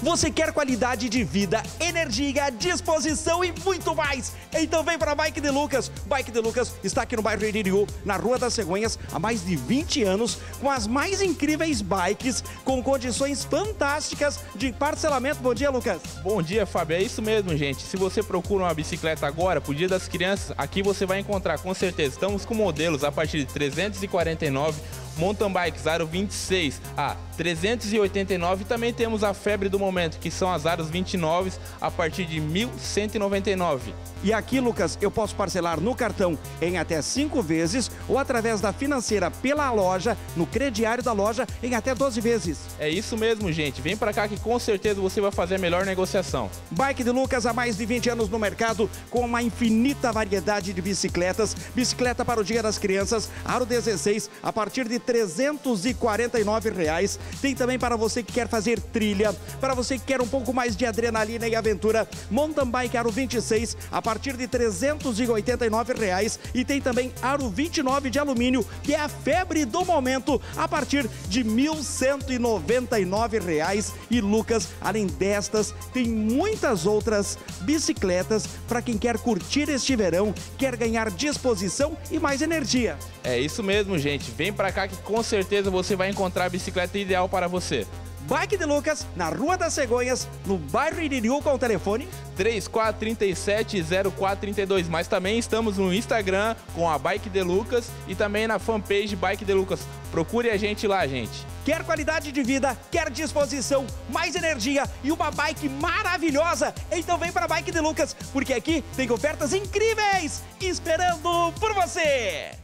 Você quer qualidade de vida, energia, disposição e muito mais? Então vem para a Bike de Lucas. Bike de Lucas está aqui no bairro Iririú, na Rua das Cegonhas, há mais de 20 anos, com as mais incríveis bikes, com condições fantásticas de parcelamento. Bom dia, Lucas. Bom dia, Fábio. É isso mesmo, gente. Se você procura uma bicicleta agora, pro Dia das Crianças, aqui você vai encontrar, com certeza. Estamos com modelos a partir de 349, mountain bikes aro 26 a 389, e também temos a febre do momento, que são as aros 29 a partir de 1.199. E aqui, Lucas, eu posso parcelar no cartão em até 5 vezes ou através da financeira pela loja, no crediário da loja, em até 12 vezes. É isso mesmo, gente. Vem pra cá que com certeza você vai fazer a melhor negociação. Bike de Lucas há mais de 20 anos no mercado, com uma infinita variedade de bicicletas. Bicicleta para o Dia das Crianças, aro 16, a partir de R$ 349. Tem também para você que quer fazer trilha, para você que quer um pouco mais de adrenalina e aventura, mountain bike aro 26, a partir de R$ 389. E tem também aro 29 de alumínio, que é a febre do momento, a partir de R$ 1.199. E Lucas, além destas, tem muitas outras bicicletas para quem quer curtir este verão, quer ganhar disposição e mais energia. É isso mesmo, gente. Vem pra cá que com certeza você vai encontrar a bicicleta ideal para você. Bike de Lucas, na Rua das Cegonhas, no bairro Iririú, com o telefone 3437-0432. Mas também estamos no Instagram com a Bike de Lucas e também na fanpage Bike de Lucas. Procure a gente lá, gente. Quer qualidade de vida, quer disposição, mais energia e uma bike maravilhosa? Então vem para a Bike de Lucas, porque aqui tem ofertas incríveis esperando por você!